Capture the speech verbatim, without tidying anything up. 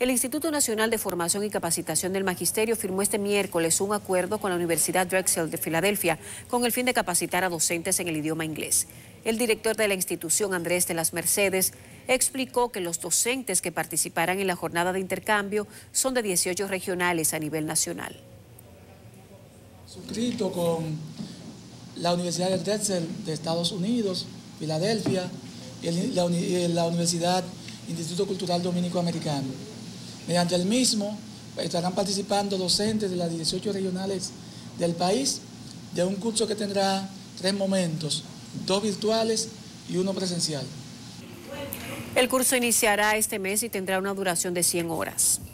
El Instituto Nacional de Formación y Capacitación del Magisterio firmó este miércoles un acuerdo con la Universidad Drexel de Filadelfia con el fin de capacitar a docentes en el idioma inglés. El director de la institución, Andrés de las Mercedes, explicó que los docentes que participarán en la jornada de intercambio son de dieciocho regionales a nivel nacional. Suscrito con la Universidad de Drexel de Estados Unidos, Filadelfia, y la, la Universidad Instituto Cultural Dominico Americano. Mediante el mismo estarán participando docentes de las dieciocho regionales del país de un curso que tendrá tres momentos, dos virtuales y uno presencial. El curso iniciará este mes y tendrá una duración de cien horas.